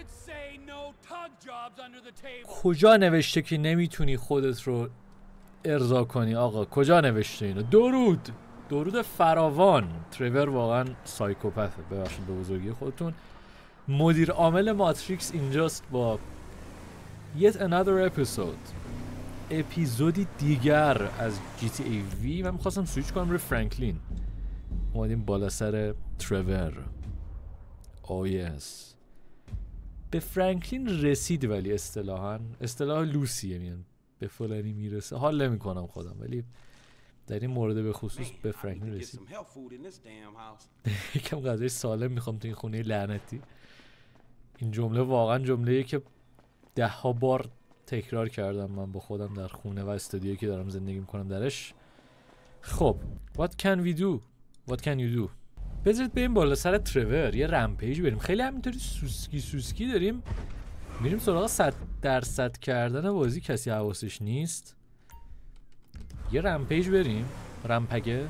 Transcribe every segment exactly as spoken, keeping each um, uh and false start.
کجا نوشته که نمیتونی خودت رو ارضا کنی آقا؟ کجا نوشته اینو؟ درود درود فراوان. تریور واقعا سایکوپثه، ببخشید به بزرگی خودتون. مدیر عامل ماتریکس اینجاست با yet another episode، اپیزودی دیگر از جی تی ای وی. من میخواستم سویچ کنم روی فرانکلین، اومدیم بالا سر تریور. او یس به فرانکلین رسید، ولی اصطلاحاً اصطلاح لوسیه، میان به فلانی میرسه. حال نمی کنم خودم، ولی در این مورد به خصوص به فرانکلین رسید. یکم غذای سالم میخوام تو این خونه لعنتی. این جمله واقعا جمله‌ایه که ده ها بار تکرار کردم من با خودم در خونه و استودیویی که دارم زندگی میکنم درش. خب what can we do what can you do؟ بذارید بریم بالا سر تریور یه رمپیج بریم. خیلی همینطوری سوسکی سوسکی داریم میریم سراغ صد درصد کردن بازی. کسی حواسش نیست یه رمپیج بریم. رمپگه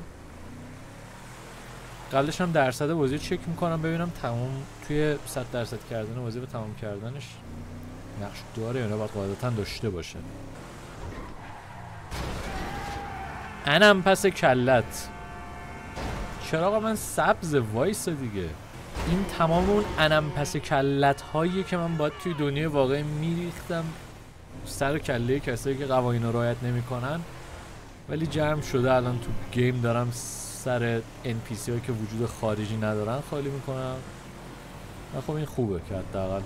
قبلش هم درصد بازی چک میکنم ببینم تمام توی صد درصد کردن بازی و تمام کردنش نقش داره یا نه. باید قاعدتا داشته باشه. انم پس کلت. چراغ من سبز وایس دیگه. این تمام اون انم پس کلت هایی که من باید توی دنیای واقعی میریختم سر کله کسایی که قوانین رو رعایت نمیکنن، ولی جمع شده الان تو گیم دارم سر ان پی سی هایی که وجود خارجی ندارن خالی میکنم. و خب این خوبه که حداقل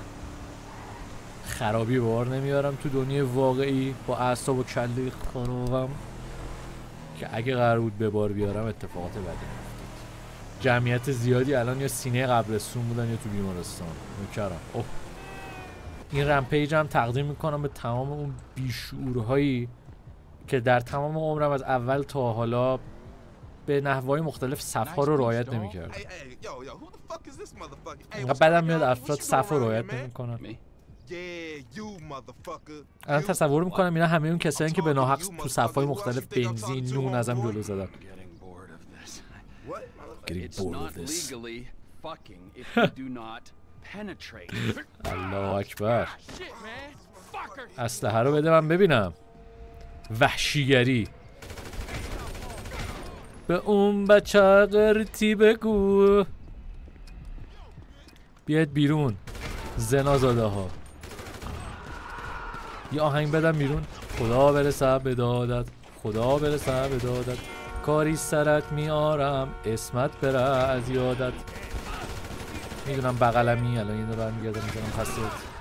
خرابی بار نمیارم تو دنیای واقعی با اعصاب و کله خانومم که اگه قرار بود به بار بیارم اتفاقات بدی میافتاد. جمعیت زیادی الان یا سینه قبرستون بودن یا تو بیمارستان. نکرم. اوه این رمپیج هم تقدیم میکنم به تمام اون بیشعورهایی که در تمام عمرم از اول تا حالا به نحوهای مختلف صف‌ها رو رعایت نمی‌کردن. اینقدر بدم میاد افراد صف رو رعایت نمی‌کنن. الان تصور میکنم اینا همه اون کسایی که به ناحق تو صف‌های مختلف بنزین نون ازم جلو زدن. الله اکبر. اسلحه رو بده من ببینم. وحشیگری. به اون بچه قرتی بگو بیاید بیرون زنازاده ها. یه آهنگ بدم بیرون. خدا برسه به دادت، خدا برسه به دادت، کاری سرت میارم اسمت بره از یادت. میدونم بغلمی الان اینو برمیگردم میزنم پست.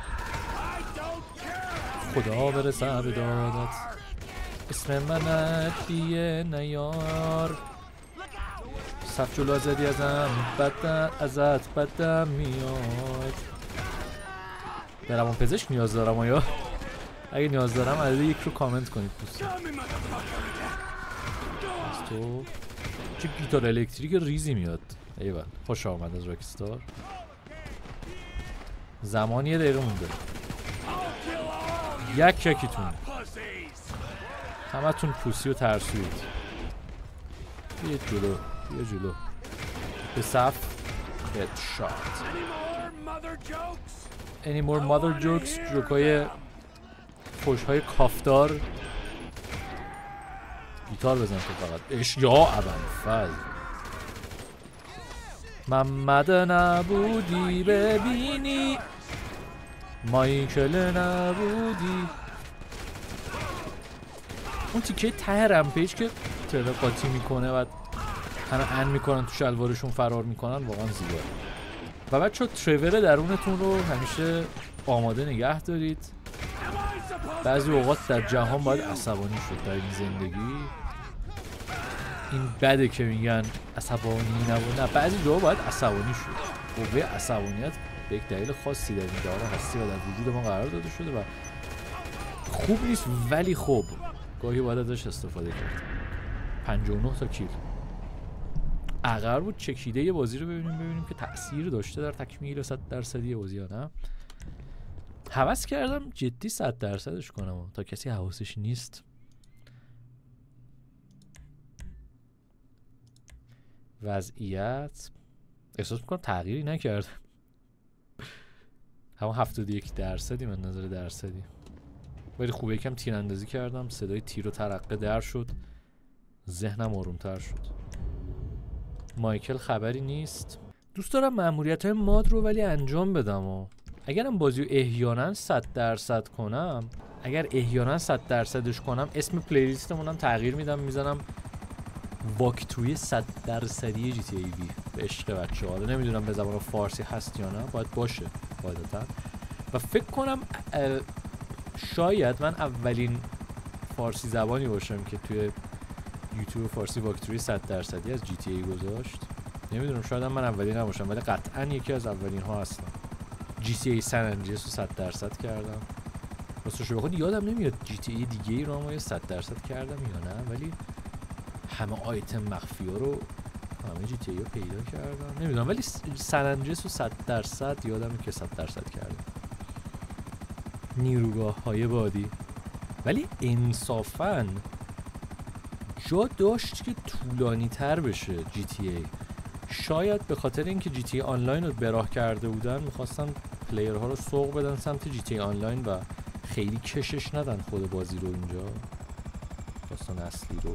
خدا برسه به دادت اسم منت بیه نیار. صف جلو زدی ازم بدم ازت بدم میاد. برم اون پزشک نیاز دارم آیا؟ اگه نیاز دارم عدد یک رو کامنت کنید دوستان. از تو چه گیتار الکتریک ریزی میاد. ایول خوش آمد از راکستار. زمان یه دقیقه مونده. یک یکیتون همه تون پوسی و ترسوید. یه جلو یه جلو به صف. headshot. any more mother jokes؟ جوکای خوشهای کافدار. گیتار بزن تو فقط. اش یا ابوالفضل. محمد نبودی ببینی، مایکل نبودی. اون تیکه ته رمپیج که تره قاطی میکنه و همه ان میکنن تو شلوارشون فرار میکنن واقعا زیبا. و بچه تریور درونتون رو همیشه آماده نگه دارید. بعضی اوقات در جهان باید عصبانی شد در این زندگی. این بده که میگن عصبانی نبود، نه بعضی جاها باید عصبانی شد. قوه عصبانیت به یک دلیل خاصی در این داره هستی و در وجود ما قرار داده شده و خوب نیست، ولی خوب گاهی باید ازش استفاده کرد. پنجاه و نه تا کیل. اگر بود چکیده یه بازی رو ببینیم ببینیم که تأثیر داشته در تکمیل صد درصدی بازی یا نه. هوس کردم جدی صد درصدش کنم تا کسی حواسش نیست. وضعیت احساس میکنم تغییری نکرد. همون هفتاد و یک درصدی من نظر درصدی، ولی خوبه یکم تیراندازی کردم، صدای تیر و ترقه در شد، ذهنم آرومتر شد. مایکل خبری نیست. دوست دارم مأموریت های ماد رو ولی انجام بدم و اگرم بازی رو احیانا صد درصد کنم، اگر احیانا صد درصدش کنم اسم پلیلیستمونم تغییر میدم، میزنم واکتوی صد درصدی جی تی ای وی به عشق بچه ها. نمیدونم به زبان فارسی هست یا نه، باید باشه قاعدتا. و فکر کنم شاید من اولین فارسی زبانی باشم که توی یوتیوب فارسی واکتوی صد درصدی از جی تی ای گذاشت. نمیدونم، شاید من اولین نباشم ولی قطعا یکی از اولین ها هستم. جی تی ای سن اندریاس رو صد درصد کردم. راستش بخواد یادم نمیاد جی تی ای دیگه ای رو ما صد درصد کردم یا نه، ولی همه آیتم مخفی ها رو همه جی تی ای رو پیدا کردم. نمیدونم ولی سن اندریاس رو صد درصد یادمه که صد درصد کردم. نیروگاه های بادی ولی انصافاً جا داشت که طولانی تر بشه جی تی ای. شاید به خاطر اینکه جی تی ای آنلاین رو براه کرده بودن میخواستن پلیرها رو سوق بدن سمت جی تی ای آنلاین و خیلی کشش ندن خود بازی رو اینجا، داستان اصلی رو،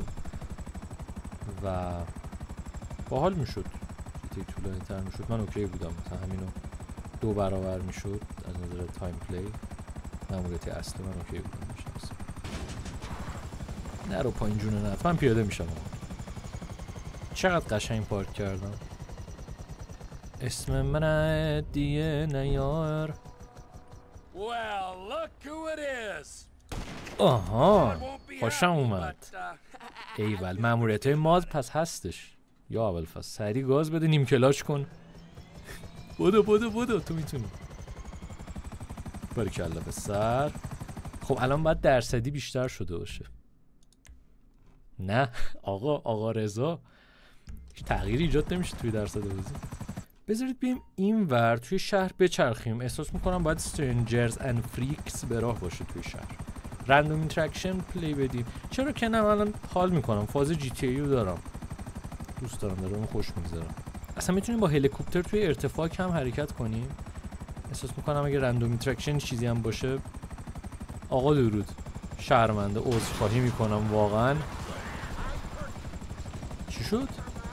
و باحال میشد جی تی ای طولانی تر میشد. من اوکی بودم مثلا همینو دو برابر میشد از نظر تایم پلی. ماموریت اصلی من اوکی بودم میشه. نه رو پایین جونه نه من پیاده میشم. چقدر قشنگ پارک کردم. اسم من دیگه نیار. آها خوشم اومد. ایول ماموریت های ماز پس هستش. یا اول فصل سری گاز بده، نیم کلاش کن. بودو بودو بودو تو میتونی. باریکلا پسر. خب الان باید درصدی بیشتر شده باشه. نه آقا آقا رضا تغییری ایجاد نمیشه توی درصد بازی. بذارید بیم این ور توی شهر بچرخیم. احساس میکنم باید استرنجرز اند فریکس به راه باشه توی شهر. رندوم اینتراکشن پلی بدیم. چرا که نه، الان حال میکنم فاز جی تی ای رو دارم، دوست دارم، دارم خوش میگذرم. اصلا میتونیم با هلیکوپتر توی ارتفاع کم حرکت کنیم. احساس میکنم اگه رندوم اینتراکشن چیزی هم باشه. آقا درود، شرمنده عذرخواهی میکنم واقعا. چی شد؟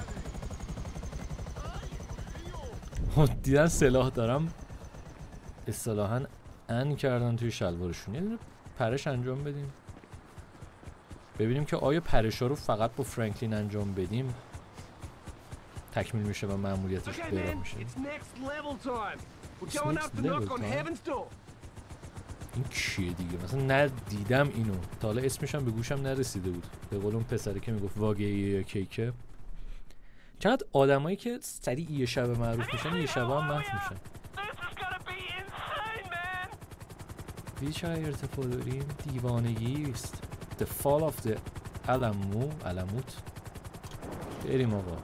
دیدن سلاح دارم اصطلاحاً ان کردن توی شلوارشون. یه دونه پرش انجام بدیم ببینیم که آیا پرشا رو فقط با فرانکلین انجام بدیم تکمیل میشه و مأموریتش برام میشه. این کیه دیگه؟ مثلا ندیدم اینو تا حالا، اسمش هم به گوشم نرسیده بود. به قول اون پسره که میگفت واقعیه یا کیکه. چقدر آدمایی که سریع یه شب معروف میشن یه شب هم محو میشن. دیدی چقدر ارتفاع داریم؟ دیوانگی است. The fall of the علمو علموت. بریم آقا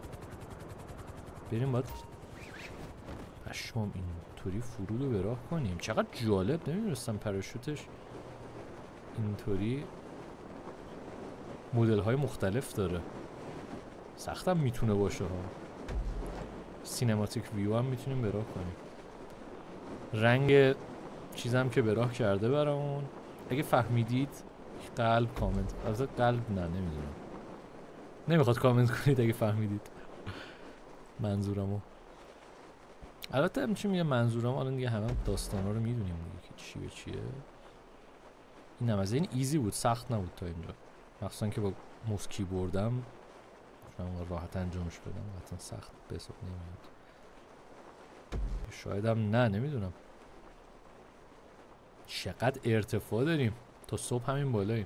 بریم. باید پشمام اینطوری فرود رو به راه کنیم. چقدر جالب، نمیدونستم پراشوتش اینطوری مدل های مختلف داره. سختم میتونه باشه ها. سینماتیک ویو هم میتونیم به راه کنیم. رنگ چیزم که به راه کرده برامون. اگه فهمیدید قلب کامنت. از قلب نه نمیدونم، نمیخواد کامنت کنید اگه فهمیدید منظورمو. البته هم چی میگه منظورم، الان دیگه همه داستانا رو میدونیم دیگه که چی به چیه. این هم از این ایزی بود، سخت نبود تا اینجا، مخصوصا که با موس کیبوردم راحت انجامش بدم. حتما سخت به حساب نمیاد. شاید هم نه، نمیدونم. چقدر ارتفاع داریم، تا صبح همین بالاییم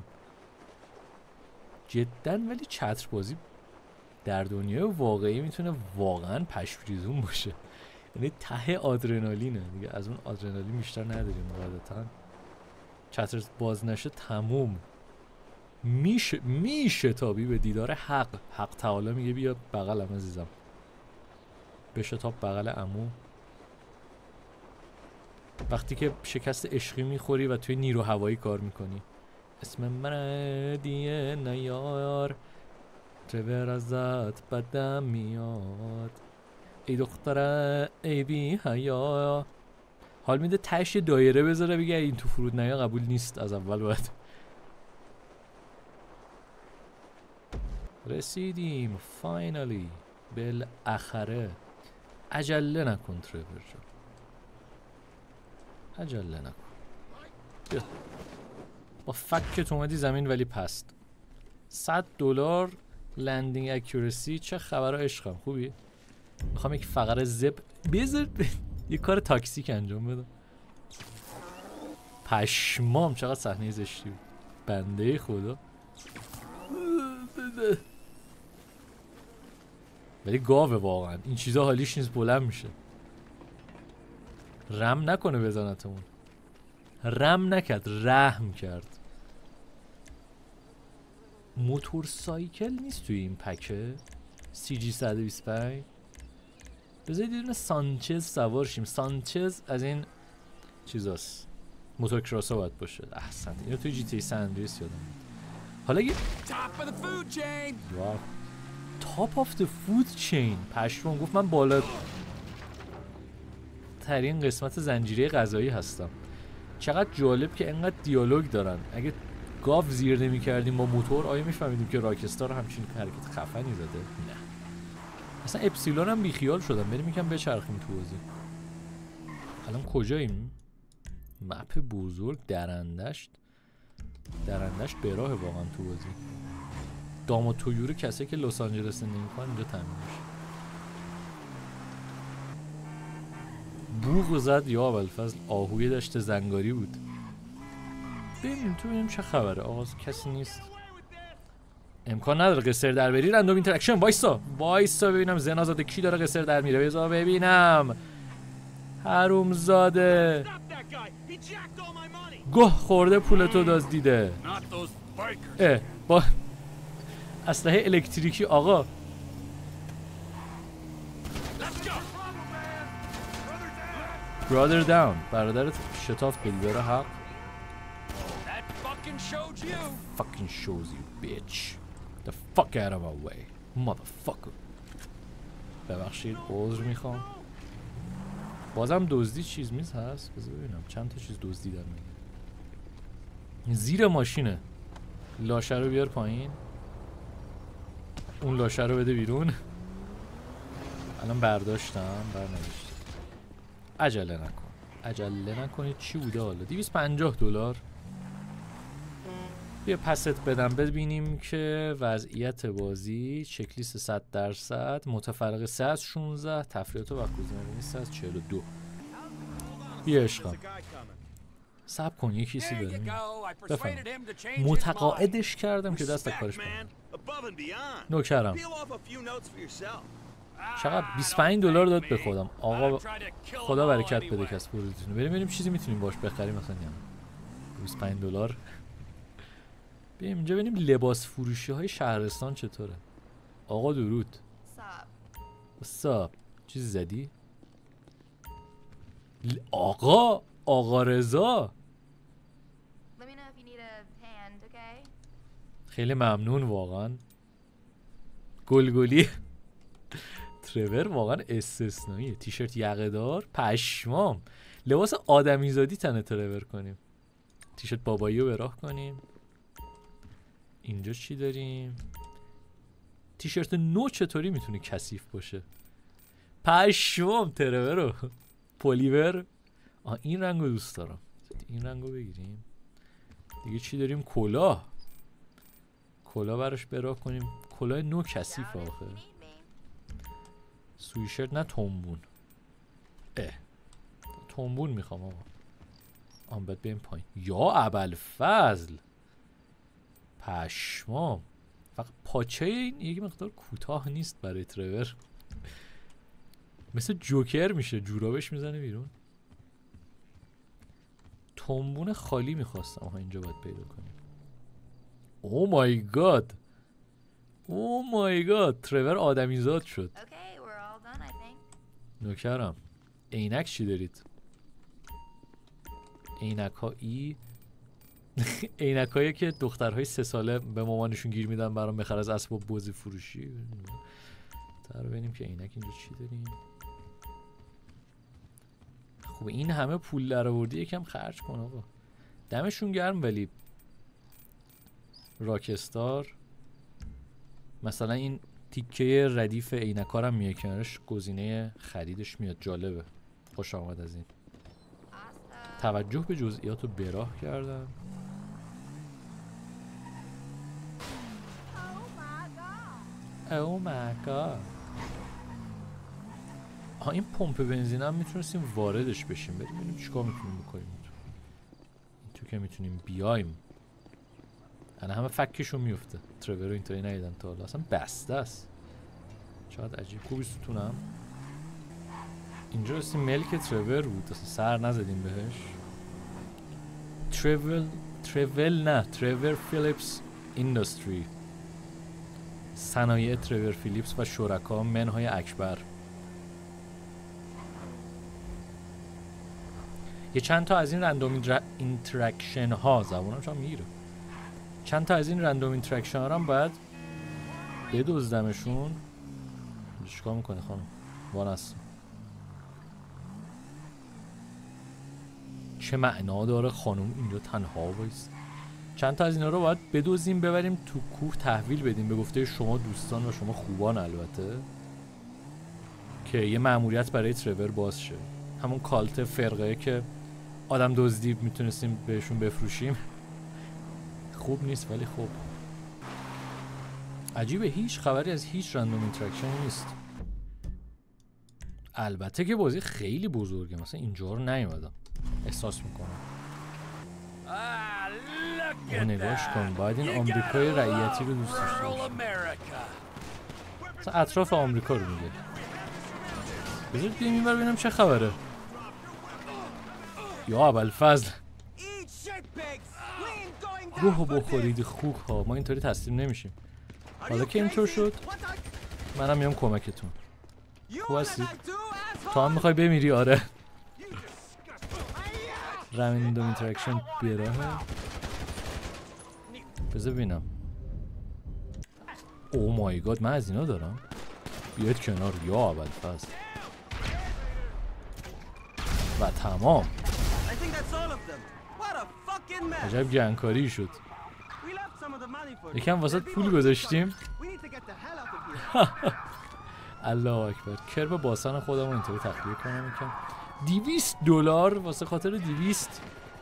جدا. ولی چتر بازی در دنیای واقعی میتونه واقعا پشمریزون باشه. یعنی ته آدرنالینه دیگه، از اون آدرنالین بیشتر نداریم قاعدتا. چتر باز نشه تموم میشه میشه تابی به دیدار حق. حق تعالی میگه بیا بغلم عزیزم، بشه تاب بغل عمو. وقتی که شکست عشقی میخوری و توی نیرو هوایی کار میکنی. اسم من دیگه نیار، ترور ازت بدم میاد، ای دختره ای بی حیا. حال میده تهش دایره بذاره بگه این تو فرود نیا قبول نیست. از اول باید رسیدیم فاینالی بالاخره. عجله نکن ترور جان، عجله نکن. بیا با فکت اومدی زمین ولی پست. صد دلار لندینگ اکورسی. چه خبره عشقم؟ خوبی؟ میخوام یک فقره زب بذار یه کار تاکسیک انجام بدم. پشمام چقدر صحنه زشتی بود. بنده خدا. ولی گاوه واقعا این چیزا حالیش نیست، بلند میشه. رم نکنه بزنتمون. رم نکرد، رحم کرد. موتور سایکل نیست توی این پکه سی جی صد و بیست و پنج. بذارید یه دونه سانچز سوار شیم. سانچز از این چیزاست، موتور کراسا باید باشه. احسنت. اینو توی جی تی سن اندریاس یادم میاد. حالا یه واو تاپ آف د فود چین. پشمام گفت من بالا ترین قسمت زنجیره غذایی هستم. چقدر جالب که انقدر دیالوگ دارن. اگه گاف زیر نمی کردیم با موتور آیا میفهمیدیم که راکستار همچین حرکت خفنی زده؟ نه. اصلا اپسیلون هم بیخیال شدم. بریم یکم بچرخیم تو بازی. الان کجاییم؟ مپ بزرگ درندشت. درندشت به راه واقعا تو بازی. دام و تویور کسی که لس آنجلس زندگی میکنن اینجا تامین میشه. بوق زد یا ابوالفضل. آهوی دشت زنگاری بود. ببینیم تو ببینیم چه خبره. آقا کسی نیست. امکان نداره قصر در بری. رندوم اینتراکشن. وایسا وایسا ببینم زنازاده کی داره قصر در میره. بذار ببینم. حرومزاده گه خورده پولتو دزدیده. اه با اسلحه الکتریکی آقا. برادر داون. برادرت شتافت به داره حق. Fucking shows you bitch. The fuck out of my way motherfucker. ببخشید عذر میخوام. بازم دزدی چیز میز هست. بذار ببینم چند تا چیز دزدیدم. زیر ماشینه. لاشه رو بیار پایین. اون لاشه رو بده بیرون. الان برداشتم برنوشتم. عجله نکن عجله نکنید. چی بوده حالا؟ دویست و پنجاه دلار. بیا پست بدم ببینیم که وضعیت بازی. چکلیست صد درصد. متفرق سه از شانزده. تفریحات و وقت‌گذرانی سه از چهل و دو. بیا عشقم صبر کن یه کسی داریم. بفهم متقاعدش کردم که دست کارش کنم. نوکرم. چقدر بیست و پنج دلار داد به خودم. آقا خدا برکت بده کس پروزیتونو. بریم ببینیم چیزی میتونیم باش بخریم مثلا. یعنی بیست و پنج دلار. بیایم اینجا ببینیم لباس فروشی های شهرستان چطوره. آقا درود. ساب چیزی زدی؟ آقا آقا رضا خیلی ممنون واقعا. گلگلی ترور واقعا استثنائیه. تیشرت یقه دار. پشمام. لباس آدمیزادی تنه ترور کنیم. تیشرت بابایی رو به راه کنیم. اینجا چی داریم؟ تیشرت نو چطوری میتونه کثیف باشه؟ پشمام ترور رو. پلیور. آه این رنگو دوست دارم. این رنگو بگیریم. دیگه چی داریم؟ کلاه. کلاه براش به راه کنیم. کلاه نو کثیف آخه. سویشرت نه تنبون. اه تنبون میخوام آقا. آن باید بریم پایین. یا ابوالفضل پشمام. فقط پاچه این یک مقدار کوتاه نیست برای ترور. مثل جوکر میشه. جورابش میزنه بیرون. تنبون خالی میخواستم. آها اینجا باید پیدا کنیم. او مای گاد. او مای گاد. ترور آدمیزاد شد. نوکرم. عینک چی دارید؟ عینک هایی عینک هایی که دخترهای سه ساله به مامانشون گیر میدن برام بخره از اسباب بازی فروشی. تا رو ببینیم که عینک اینجا چی داریم. خب این همه پول در آوردی یکم خرج کن آقا. دمشون گرم. ولی راکستار مثلا این تیکه ردیف عینکارم میاد کنارش، گزینه خریدش میاد. جالبه، خوش آمد از این. توجه به جزئیات رو براه کردم. او مای گاد. ها این پمپ بنزین هم میتونستیم واردش بشیم، بریم ببینیم چیکار میتونیم بکنیم. این تو که میتونیم بیایم. انا همه فکشون میفته. ترور رو اینطوری ندیدم تا حالا، اصلا بسته است. چقدر عجیب. خوبی ستونم. اینجا رسیم ملک ترور بود، اصلا سر نزدیم بهش. ترول ترول نه ترور فیلیپس اینداستری، صنایع ترور فیلیپس و شرکا منهای اکبر. یه چند تا از این رندوم اینتراکشن ها، زبونم چون میگیره، چند تا از این رندوم اینتراکشن ها هم باید بدزدمشون. چیکار میکنی خانم؟ وانست چه معنا داره خانم اینجا تنها وایست؟ چند تا از اینا رو باید بدوزیم ببریم تو کوه تحویل بدیم به گفته شما دوستان و شما خوبان، البته که یه مأموریت برای ترور باز شه. همون کالت فرقه که آدم دزدی میتونستیم بهشون بفروشیم. خوب نیست ولی خوب. عجیبه هیچ خبری از هیچ رندوم اینتراکشن نیست. البته که بازی خیلی بزرگه، مثلا اینجا رو نیومدم احساس میکنم. او نگاش کن، باید این آمریکای رعیتی رو دوست داشته باشیم. مثلا اطراف آمریکا رو میگه. بذارید بیاییم این بر ببینم چه خبره. یا ابوالفضل روحو بخورید خوک ها، ما اینطوری تسلیم نمیشیم. حالا که اینطور شد منم میام کمکتون. خوب هستید؟ تو هم میخوای بمیری؟ آره. رندوم اینتراکشن براهه. بذار ببینم. او مای گاد من از اینا دارم. بیاید کنار یا ابوالفضل. و تمام. عجب گنگکاری شد. یکم واسه پول گذاشتیم. الله اکبر. کرب باسن خودم رو اینطوری تخلیه کنم یکم. دیویست دلار واسه خاطر دیویست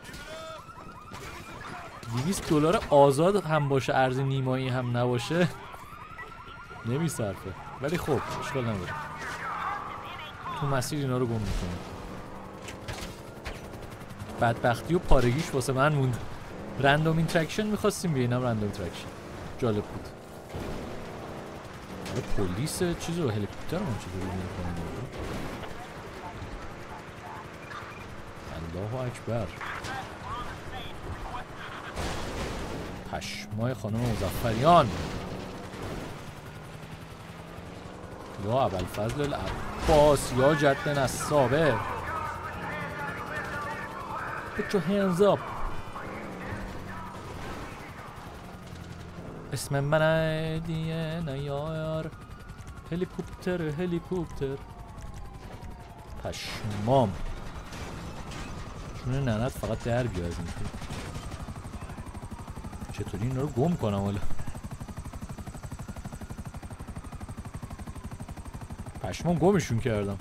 دیویست دلار آزاد هم باشه، ارز نیمایی هم نباشه نمیصرفه. ولی خب اشکال نداره، تو مسیر اینا رو گم میکنه. بدبختی و پارگیش واسه من موند. رندوم اینتراکشن میخواستیم ببینم. رندوم اینتراکشن جالب بود. پلیس چیز رو هلیکوپتر من چیزی رو میکنه. الله اکبر. پشمای خانم مظفریان. یا ابوالفضل العباس یا جد نصابه. Put your hands up. اسم من دیه نیار. هلیکوپتر هلیکوپتر. پشمام. چون ننت فقط در بیا از این تو. چطوری این رو گم کنم حالا؟ پشمام گمشون کردم.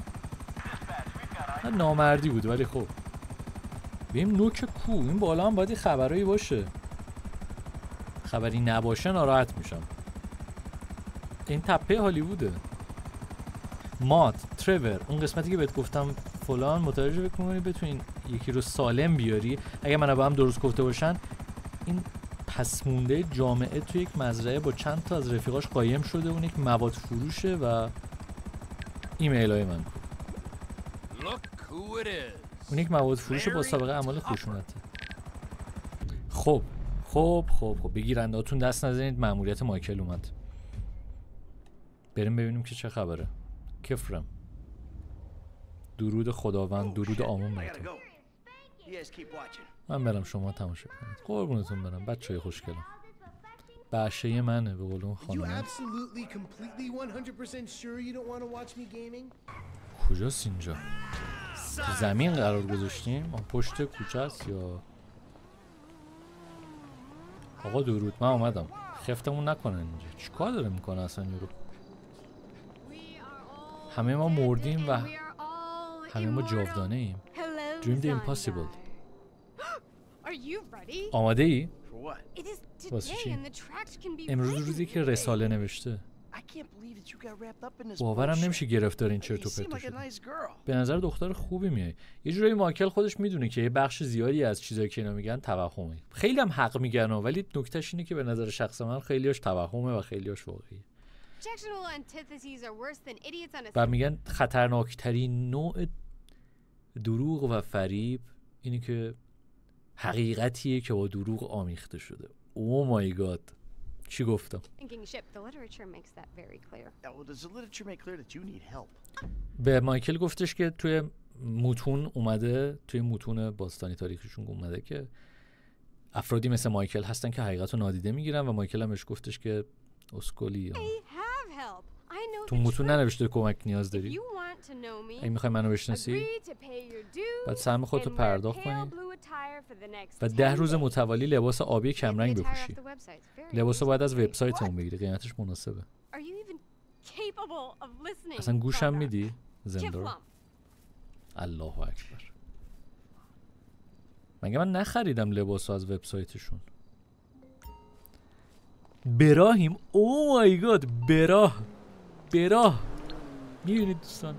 نامردی بود ولی خب. بیم نوک کو. این بالا هم باید یه خبرایی باشه. خبری نباشه ناراحت میشم. این تپه هالیووده. مات ترور اون قسمتی که بهت گفتم فلان متوجه بکنی بتونین یکی رو سالم بیاری. اگه من با هم درست گفته باشن این پس مونده جامعه تو یک مزرعه با چند تا از رفیقاش قایم شده. اون یک مواد فروشه و ایمیل های من اون یک مواد فروش با سابقه اعمال خشونتی. خب خب خب خب بگیرنده هاتون دست نزنید. مأموریت مایکل اومد. بریم ببینیم که چه خبره. کفرم. درود خداوند، درود آمون براتون. من برم شما تماشا کنید. قربونتون برم بچه‌های خوشگلم. بشه منه به قول اون خانم. کجاست اینجا؟ تو زمین قرار گذاشتیم؟ آن پشت کوچه است یا آقا درود من اومدم خفتمون نکنن اینجا. چیکار داره میکنه اصلا یورو؟ همه ما مردیم و همه ما جاودانه ایم. Dream the impossible. آماده ای؟ واسه چی؟ امروز روزی که رساله نوشته. باورم نمیشه گرفتار این چرت و پرت شده. به نظر دختر خوبی میای. یه جورایی مایکل خودش میدونه که یه بخش زیادی از چیزایی که اینا میگن توهمه. خیلی هم حق میگن ولی نکتهش اینه که به نظر شخص من خیلیاش توهمه و خیلیاش واقعیه. و میگن خطرناکترین نوع دروغ و فریب اینی که حقیقتیه که با دروغ آمیخته شده. او مای گاد چی گفتم؟ به مایکل گفتش که توی متون اومده، توی متون باستانی تاریخیشون اومده که افرادی مثل مایکل هستن که حقیقت رو نادیده میگیرن و مایکل هم بهش گفتش که اسکولی تو متون ننوشته کمک نیاز داری. اگه میخوای منو بشناسی باید سهم خودتو پرداخت کنی و ده روز متوالی لباس آبی کمرنگ بپوشی. لباسو باید از وبسایتمون بگیری، قیمتش مناسبه. اصلا گوشم میدی زندور؟ الله اکبر. مگه من نخریدم لباسو از وبسایتشون؟ براهیم. او مای گاد براه براه میبینید دوستان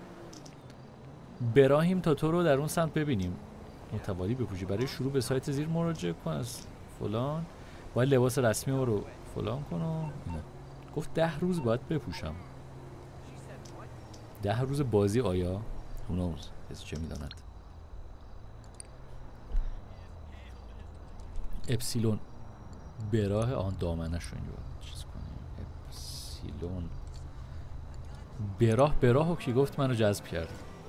براهیم تا تو رو در اون سمت ببینیم متوالی بپوشی. برای شروع به سایت زیر مراجعه کن از فلان، باید لباس رسمی رو فلان کن و اینا. گفت ده روز باید بپوشم. ده روز بازی آیا؟ اونوز از چه میداند. اپسیلون براه آن دامنش رو اینجا چیز کنیم. اپسیلون براه براهو کی گفت منو جذب کرد.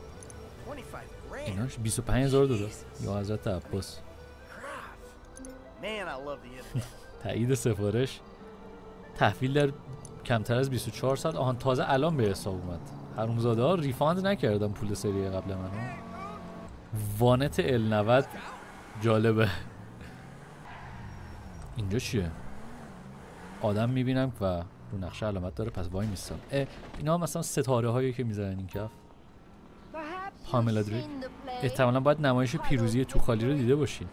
ایناش بیست و پنج هزار دلار یا حضرت عباس. تایید سفارش تحویل در کمتر از بیست و چهار ساعت. آهان تازه الان به حساب اومد. حرومزاده ها ریفاند نکردم پول سری قبل منو. وانت ال نود جالبه. اینجا چیه؟ آدم میبینم و رو نقشه علامت داره پس وای میستم. اینا مثلا ستاره هایی که میزنن این کف. پاملا دریک احتمالا باید نمایش پیروزی توخالی رو دیده باشین.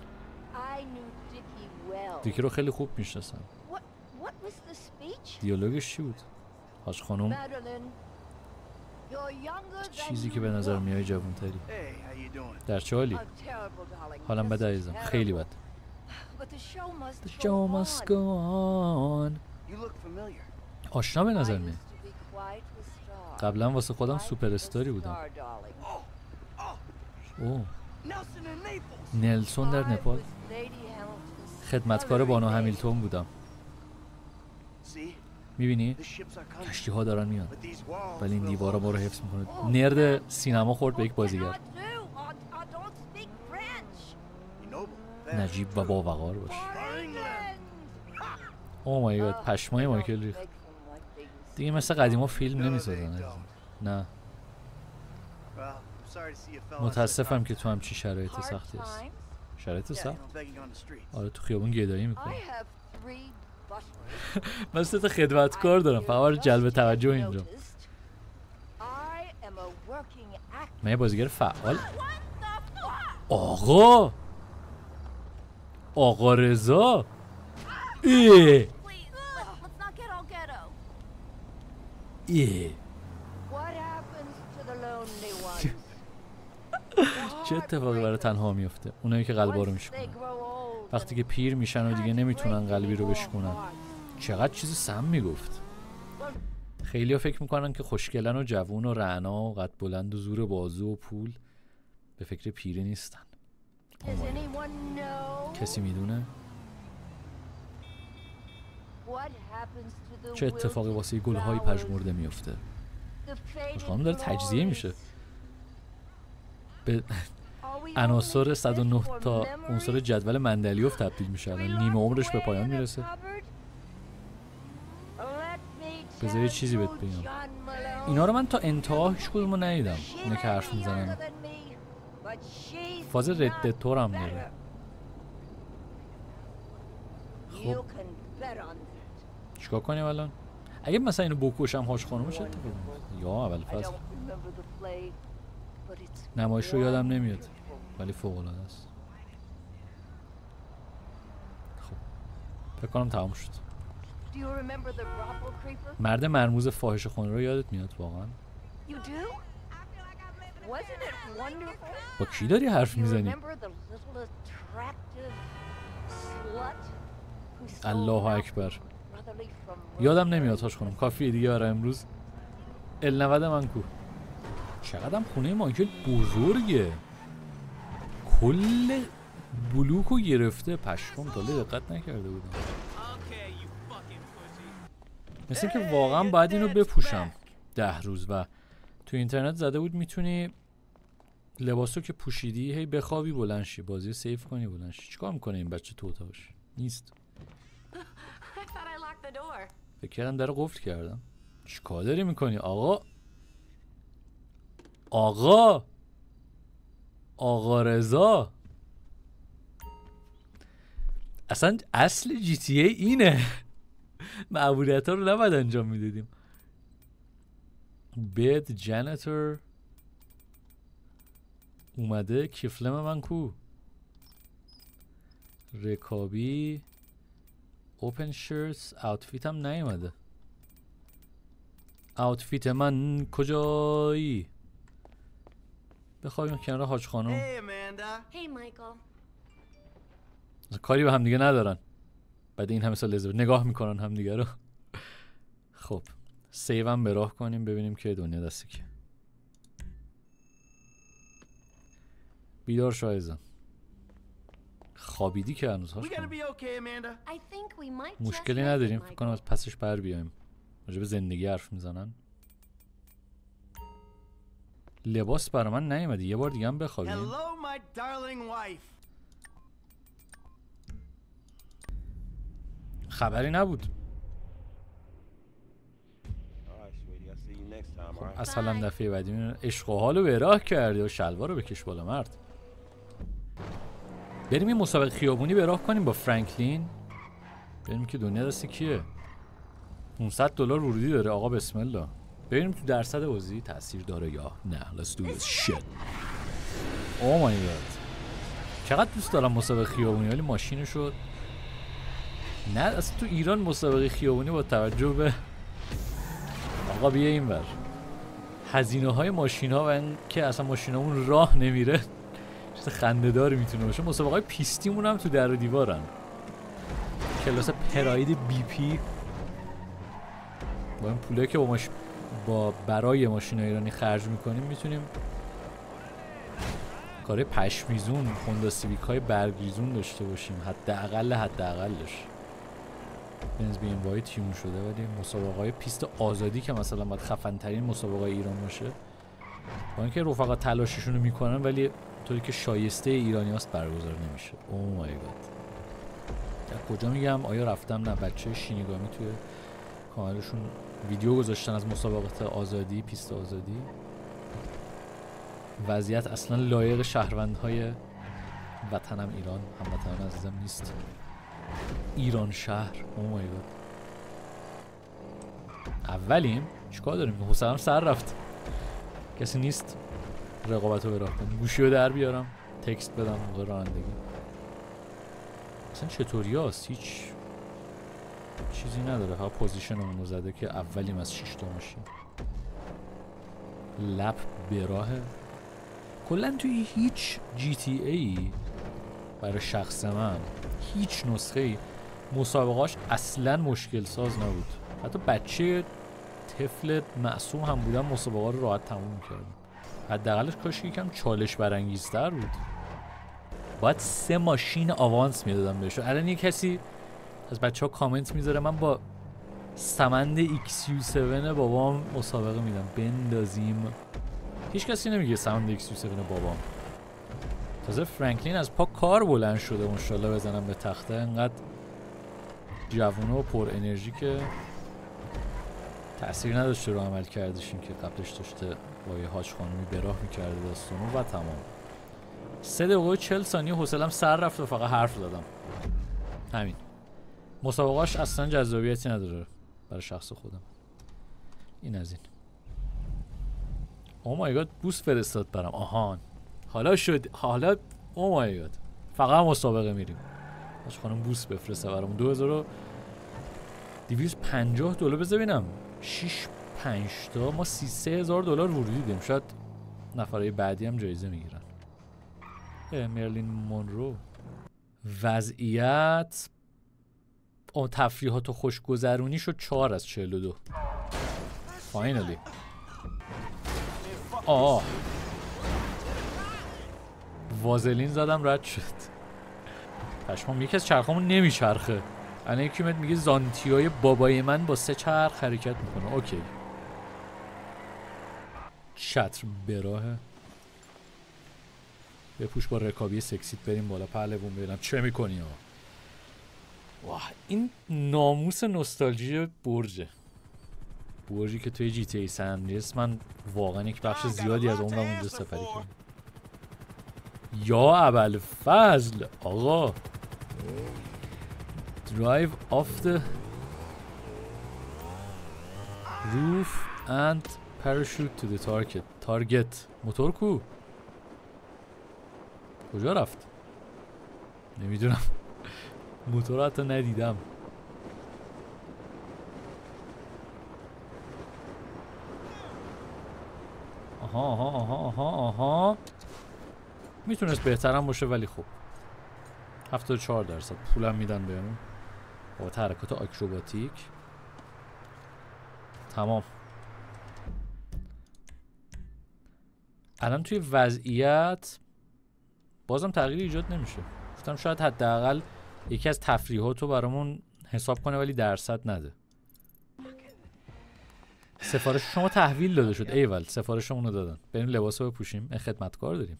دیکی رو خیلی خوب میشناسم. دیالوگش چی بود؟ حاج خانم چیزی که به نظر میای جوانتری. در چه حالی؟ حالم بده عزیزم، خیلی بد. The show must go on. آشنا به نظر میاد. قبلا واسه خودم سوپر استاری بودم. اوه نلسون در نپال. خدمتکار بانو همیلتون بودم. میبینی؟ کشتی ها دارن میان ولی این دیوارا ما رو حفظ میکنه. نرد سینما خورد به یک بازیگر. نجیب و باوقار باش. اوه مای گاد پشمای مایکل ریخت. دیگه مثل قدیما فیلم نمیسازن. نه متاسفم که تو هم چی شرایط سختی هست. شرایط سخت؟ آره تو خیابون گدایی میکنم. من سه تا خدمتکار دارم فقط جلب توجه اینجا. من یه بازیگر فعال. آقا آقا رضا ای ای چه اتفاقی برای تنها میفته؟ اونایی که قلبا رو میشکنن وقتی که پیر میشن و دیگه نمیتونن قلبی رو بشکنن. چقدر چیز سم میگفت. خیلی ها فکر میکنن که خوشگلن و جوون و رعنا و قد بلند و زور بازو و پول به فکر پیری نیستن. کسی میدونه؟ چه اتفاقی واسه گلهای پژمرده میفته؟ خانم داره تجزیه میشه به عناصر صد و نه تا عنصر جدول مندلیوف تبدیل میشه. نیمه عمرش به پایان میرسه. بذار یه چیزی بهت بگم. اینا رو من تا انتها هیچ کدومو ندیدم، اینا که حرف میزنن. فاز ردتور هم داره. خب چیکار کنیم الان؟ اگه مثلا اینو بکشم هاش خانومه چه اتفاقی میفته؟ یا اول فصل نمایش رو یادم نمیاد ولی فوق العاده است. خب فکر کنم تمام شد. مرد مرموز فاحش خونه رو یادت میاد واقعا؟ با کی داری حرف میزنی؟ الله اکبر. یادم نمیاد هاش خانم. کافیه دیگه برای امروز. النود من کو. چقدرم خونه مایکل بزرگه. کل بلوکو گرفته. پشمام تا دقت نکرده بودم. مثل که واقعا باید اینو بپوشم ده روز و تو اینترنت زده بود میتونی لباسو که پوشیدی هی بخوابی بلند شی، بازی سیف کنی بلند شی. چیکار میکنه این بچه تو اتاقش؟ نیست. فکر کردم در قفل کردم. چیکار داری میکنی آقا؟ آقا آقا رضا اصلا اصل جی تی ای اینه. معمولیت ها رو نباید انجام میدادیم. بد جانتور اومده. کیفلم من کو؟ رکابی اوپن شرتس. اوتفیت هم نیومده. اوتفیت من کجایی؟ بخوایم کنار حاج خانم. کاری به هم دیگه ندارن بعد این همه سال ازدواج نگاه میکنن هم دیگه رو. خب سیو هم به راه کنیم ببینیم که دنیا دسته که بیدار شایزم. خوابیدی که هنوز هاش کنم. مشکلی نداریم فکر کنم از پسش بر بیایم. راجع به زندگی حرف میزنن. لباس برای من نیومدی. یه بار دیگه هم بخوابیم. خبری نبود. خب اصلا دفعه بعدی عشق و حالو به راه کردی و شلوار رو بکش بالا مرد. بریم این مسابقه خیابونی به راه کنیم با فرانکلین. بریم که دنیا دست کیه. پانصد دلار ورودی داره آقا. بسم الله. ببینیم تو درصد بازی تاثیر داره یا نه. Let's do this shit. Oh my god. چقدر دوست دارم مسابقه خیابونی ولی ماشینشو نه. اصلا تو ایران مسابقه خیابونی با توجه به آقا بیا این بر هزینه های ماشین ها و این که اصلا ماشینامون راه نمیره چیز خنده داری میتونه باشه. مسابقه های پیستیمون هم تو در و دیوارن. کلاس پراید بی پی با این پوله که با, ماش... با برای ماشین ایرانی خرج میکنیم میتونیم کار پشمیزون هوندا سیویک های برگریزون داشته باشیم. حداقل حداقلش بنز بی ام وای تیون شده ولی مسابقه های پیست آزادی که مثلا باید خفن ترین مسابقه ایران باشه با اینکه رفقا تلاششون رو میکنن ولی طوری که شایسته ایرانی هاست برگزار نمیشه. اوه مای گاد. در کجا میگم آیا رفتم نه بچه شینیگامی توی کانالشون ویدیو گذاشتن از مسابقات آزادی پیست آزادی. وضعیت اصلا لایق شهروندهای وطنم ایران هموطنان عزیزم نیست. ایران شهر. اوه مای گاد. اولیم چیکار داریم؟ حسنم سر رفت. کسی نیست رقابت رو براه کنیم. گوشی رو در بیارم تکست بدم موقع رانندگی. اصلا چطوری هست؟ هیچ چیزی نداره. ها پوزیشن اون زده که اولیم از شش تا ماشین. لپ براهه. کلن توی هیچ جی تی ای برای شخص من هیچ نسخه ای مسابقاش اصلا مشکل ساز نبود. حتی بچه طفل معصوم هم بودم مسابقه رو راحت تموم میکردم. حداقلش کاش یکم چالش برانگیزتر بود. باید سه ماشین آوانس میدادم بهش. الان یه کسی از بچه ها کامنت میذاره من با سمند ایکس یو هفت بابام مسابقه میدم. بندازیم. هیچ کسی نمیگه سمند ایکس یو هفت بابام. تازه فرانکلین از پا کار بلند شده ماشاءالله بزنم به تخته. انقدر جوونه و پر انرژی که تأثیر نداشته رو عمل کردشیم که قبلش داشته با یه حاج خانومی براه میکرده داستانو و تمام. سه دقیقه و چل ثانیه حوصلم سر رفت و فقط حرف زدم. همین. مسابقاش اصلا جذابیتی نداره برای شخص خودم. این از این. او مای گاد بوست فرستاد برام. آهان حالا شد. حالا او مای گاد فقط مسابقه میریم. حاج خانم بوست بفرسته برام. دو هزار و دویست و پنجاه دلار. بذار ببینم شش پنج تا ما سی و سه هزار دلار ورودی دادیم. شاید نفرای بعدی هم جایزه میگیرن. مرلین مونرو. وضعیت اون تفریحات و خوشگذرونی شد چهار از چهل و دو. فاینالی. آه وازلین زدم رد شد. پشمام یکی از چرخامون نمیچرخه. الان یکی میاد میگه زانتیای بابای من با سه چرخ حرکت میکنه. اوکی. چتر براهه. بپوش با رکابی سکسیت بریم بالا. پهلوون ببینم چه میکنی ها. واه این ناموس نوستالژی برجه. برجی که توی جی تی ای سن اندریاس من واقعا یک بخش زیادی از عمرم اونجا سپری کردم. یا ابوالفضل آقا. Drive off the roof and parachute to the target. تارگت. موتور کو؟ کجا رفت؟ نمیدونم. موتور حتی ندیدم. آها آها آها آها آها. میتونست بهترم باشه ولی خب هفتاد و چهار درصد پولم میدن بهمون با حرکات آکروباتیک. تمام. الان توی وضعیت بازم تغییری ایجاد نمیشه. گفتم شاید حداقل یکی از تفریحاتو برامون حساب کنه ولی درصد نده. سفارش شما تحویل داده شد. ایول سفارشمون رو دادن. بریم لباسو بپوشیم. خدمتکار داریم.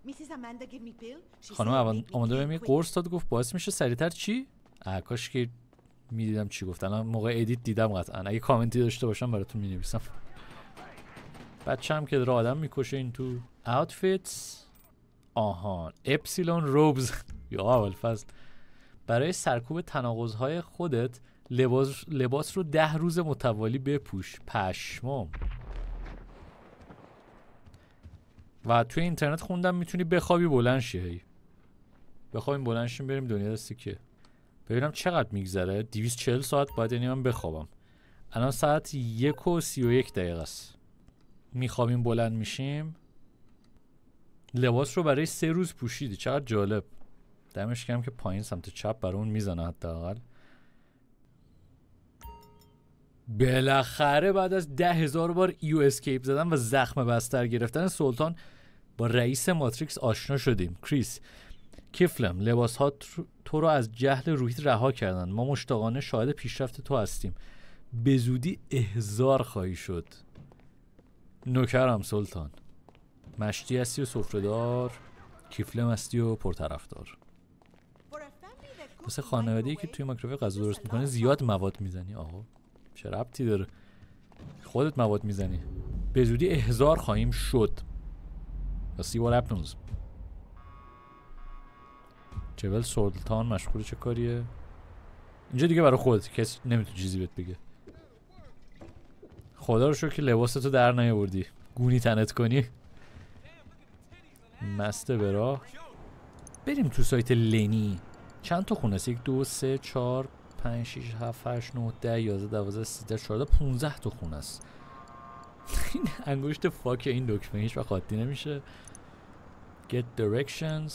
خانم آماده بهم یه قرص داد گفت باعث میشه سریعتر چی؟ کاش که میدیدم چی گفت. الان موقع ادیت دیدم قطعا. اگه کامنتی داشته باشم براتون مینویسم. بچه‌م که داره آدم میکشه این تو. اوتفیتس. آهان اپسیلون روبز. یا ابوالفضل برای سرکوب تناقض‌های خودت لباس لباس رو ده روز متوالی بپوش. پشمام. و توی اینترنت خوندم میتونی بخوابی بلند شی. هی بخوابیم بلند شیم بریم دنیا دستی که ببینم چقدر میگذره. دویست و چهل ساعت باید یعنی من بخوابم. الان ساعت یک و سی و یک دقیقه است. میخوابیم بلند میشیم. لباس رو برای سه روز پوشیدی. چقدر جالب. دمش گرم که پایین سمت چپ برای اون میزنه حداقل. بالاخره بعد از ده هزار بار ایو اسکیپ زدن و زخم بستر گرفتن سلطان با رئیس ماتریکس آشنا شدیم. کریس. کیفلم لباس ها تو رو از جهل روحیت رها کردن. ما مشتاقانه شاهد پیشرفت تو هستیم. به زودی احضار خواهی شد. نوکرم سلطان. مشتی هستی و سفره‌دار. کیفلم هستی و پرطرفدار. مثل خانواده‌ای که توی مایکروویو غذا درست میکنه زیاد مواد میزنی. آقا چه ربطی داره؟ خودت مواد میزنی. به زودی احضار خواهیم شد. See what happens. جبل سلطان مشغول چه کاریه؟ اینجا دیگه برای خودت کسی نمیتونه چیزی بهت بگه. خدا رو شکر که لباستو در نیاوردی. گونی تنت کنی. مست برا. بریم تو سایت لنی. چند تا خونه است؟ یک دو سه چهار پنج شش هفت هشت نه ده یازده دوازده سیزده چهارده پونزده تا خونه است. این انگشت فاک این دکمه هیچ وقت خاطی نمیشه. Get directions.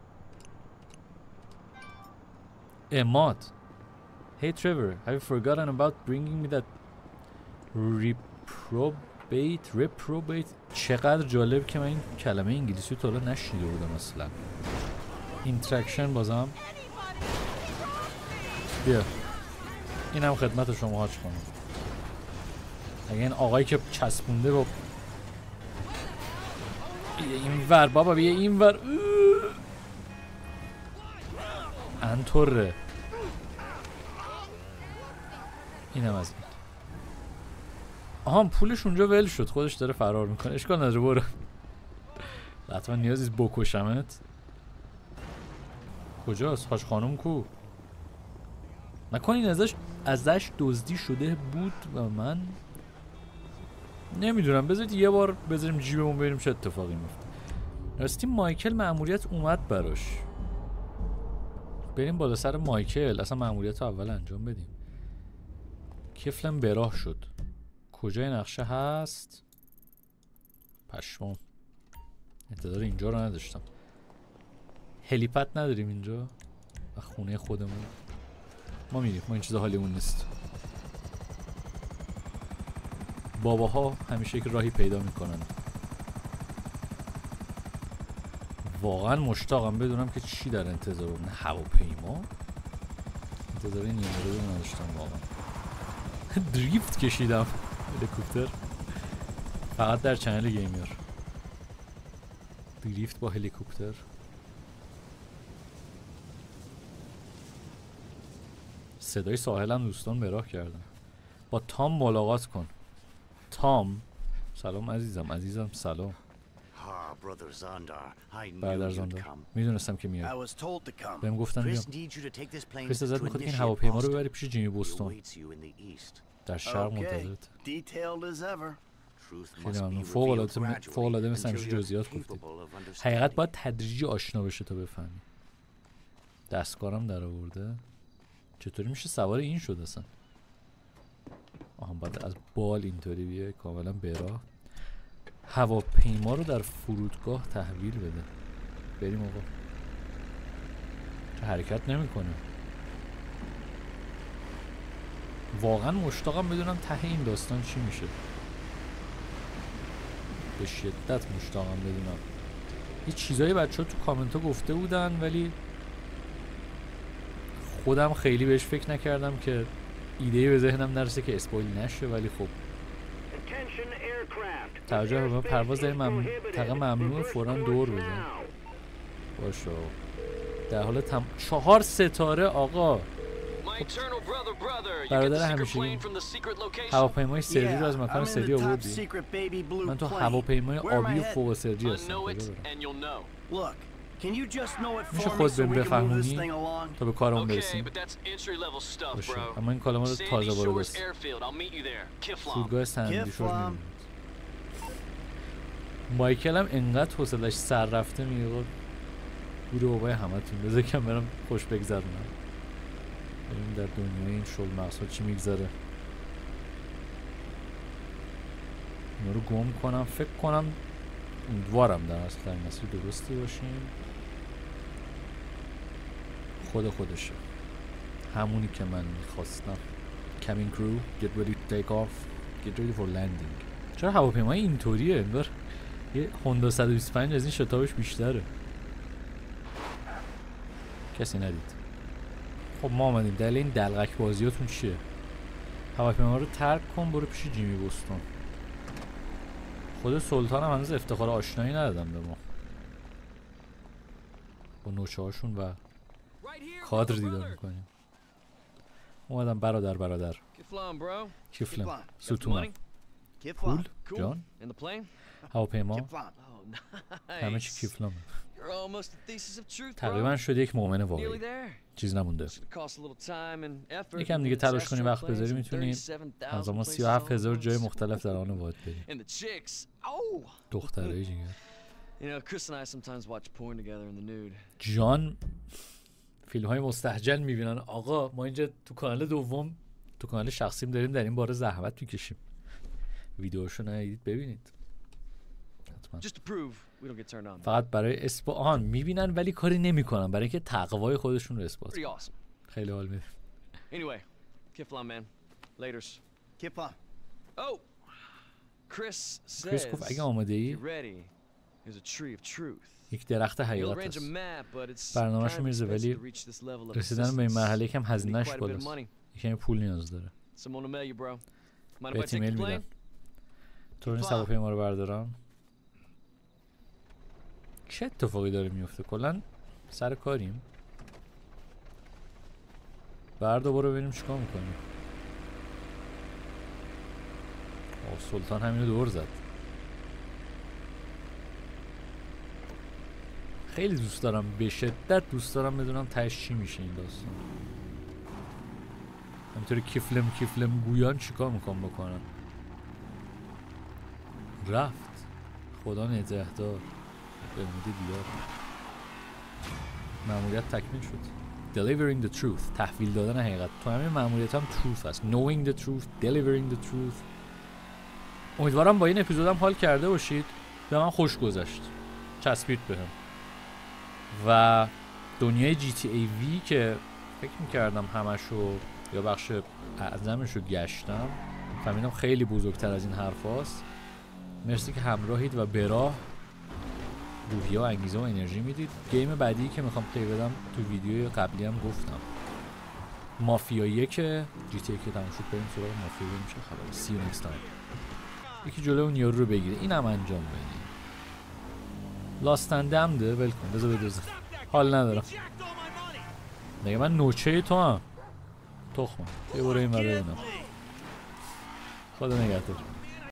اماد. Hey Trevor, have you forgotten about bringing me that reprobate reprobate چقدر جالب که من این کلمه انگلیسی رو تا حالا نشنیده بودم اصلا. اینتراکشن بازم. بیا اینم خدمت شما هاش کنم. اگه این آقایی که چسبونده رو بیا این ور بابا بیا این ور انطوره. اینم از این. آها پولش اونجا ول شد، خودش داره فرار میکنه. اشکال نداره برو. حتما نیازی بکشمت. کجاست حاج خانم کو؟ نکنین ازش ازش دزدی شده بود و من نمیدونم. بذارید یه بار بذاریم جیبمون ببینیم چه اتفاقی میفته. راستی مایکل مأموریت اومد براش. بریم بالا سر مایکل اصلا مأموریت رو اول انجام بدیم. کفلم براه شد. کجای نقشه هست؟ پشمام انتظار اینجا رو نداشتم. هلیپد نداریم اینجا و خونه خودمون. ما میریم، ما این چیزا حالیمون نیست. باباها همیشه یک راهی پیدا میکنن. واقعا مشتاقم بدونم که چی در انتظارم. نه هواپیما انتظار این یه مورد نداشتم واقعا. دریفت کشیدم هلیکوپتر فقط در چنل گیمر. دریفت با هلیکوپتر. صدای ساحلم دوستان به راه کردم. با تام ملاقات کن. تام سلام عزیزم. عزیزم سلام. برادر زاندار میدونستم که میاد. بهم گفتن بیام. کریس ازت میخواد که این هواپیما رو ببری پیش جیمی بوستون در شرق منتظرت. خیلی ممنون. فوق العاده فوق العاده مثل همیشه جزئیات گفتی. حقیقت باید تدریجی آشنا بشه تا بفهمی. دستکارم در آورده. چطوری میشه سوار این شد اصلا؟ آها باید از بال اینطوری بیه کاملا براه. هواپیما رو در فرودگاه تحویل بده. بریم آقا. چه حرکت نمیکنه. واقعا مشتاقم بدونم ته این داستان چی میشه. به شدت مشتاقم بدونم. یه چیزایی بچه ها تو کامنت ها گفته بودن ولی خودم خیلی بهش فکر نکردم که ایده‌ای به ذهنم نرسه که اسپویل نشه. ولی خب توجه به پرواز در منطقه ممنوع فوراً دور بزن. باشه در حال تم... چهار ستاره آقا. برادر همیشگی هواپیمای سری رو از مکان سری آوردی. من تو هواپیمای آبی فوق سری هستم. میشه خود بهم بفهمونی تا به کارمون برسیم؟ باشه اما این کالما رو تازه وارد است. فرودگاه سندیشور میبینید. مایکل هم انقدر حوصلش سر رفته میگه گوره بابای همتون بذار کم برم خوش بگذرونم. ببینیم در دنیای این شل مغزها چی میگذره. اینا رو گم کنم. فکر کنم امیدوارم در اصل در مسیر درستی باشیم. خود خودشه همونی که من میخواستم. Cabin crew get ready to take off get ready for landing. چرا هواپیمای اینطوریه؟ انگار یه هوندا صد و بیست و پنج از این شتابش بیشتره. کسی ندید. خب ما آمدیم. دلیل این دلغک بازیاتون چیه؟ هواپیما رو ترک کن برو پیش جیمی بوستون. خود سلطان هم هنوز افتخار آشنایی ندادم به ما با نوچه هاشون و کادر دیدار میکنیم. اومدم برادر برادر. کیفلم ستونم. پول جان هواپیما همه چی کیفلمه. تقریبا شده یک مؤمن واقعی. چیز نمونده. یکم دیگه تلاش کنی وقت بذاری میتونیم از ما سی و هفت هزار جای مختلف در آن واحد بریم. دختره جیگر جان فیلم های مستعجل میبینن. آقا ما اینجا تو کانال دوم تو کانال شخصیم داریم در این باره زحمت میکشیم. ویدیوشو ندیدید ببینید حتما. فقط برای اثبات میبینن ولی کاری نمیکنن برای اینکه تقوای خودشون رو اثبات کنن. خیلی حال میده. Anyway, Kiflam man. Laters. Kiflam. Oh. Chris says. Chris گفت اگه آماده ای یک درخت حقیقت است. برنامه‌شو میرزه ولی رسیدن به این مرحله یکم هزینه‌اش بالاست. یکم پول نیاز داره. بهت ایمیل میدم. تو این هواپیما رو بردارم. چه اتفاقی داره میفته؟ کلا سر کاریم. بردا برو ببینیم چیکار میکنیم. سلطان همینو دور زد. خیلی دوست دارم، به شدت دوست دارم بدونم تهش چی میشه این داستان. همینطوری کیفلم کیفلم گویان چیکار میکنم بکنم. رفت. خدا نگهدار. به امید دیدار. مأموریت تکمیل شد. Delivering the truth. تحویل دادن حقیقت. تو همین مأموریت هم truth هست. Knowing the truth. Delivering the truth. امیدوارم با این اپیزودم حال کرده باشید. به من خوش گذشت. چسبید بهم. و دنیای جی تی ای وی که فکر میکردم همشو یا بخش اعظمشو گشتم، فهمیدم خیلی بزرگتر از این حرف هاست. مرسی که همراهید و براه روحیه و انگیزه و انرژی میدید. گیم بعدی که میخوام پلی بدم تو ویدیوی قبلی هم گفتم، مافیا یک جی تی ای که تموم شد. بریم سراغ مافیا ببینیم چه خبره. سی یو نکست تایم. یکی جلوی اون یارو رو بگیره، اینم انجام بدید. لاستن دمده ول کن، بذار بدوزه. حال ندارم. دیگه من نوچه تو هم تخمه. یه برو این ور ببینم. خدا نگهدار.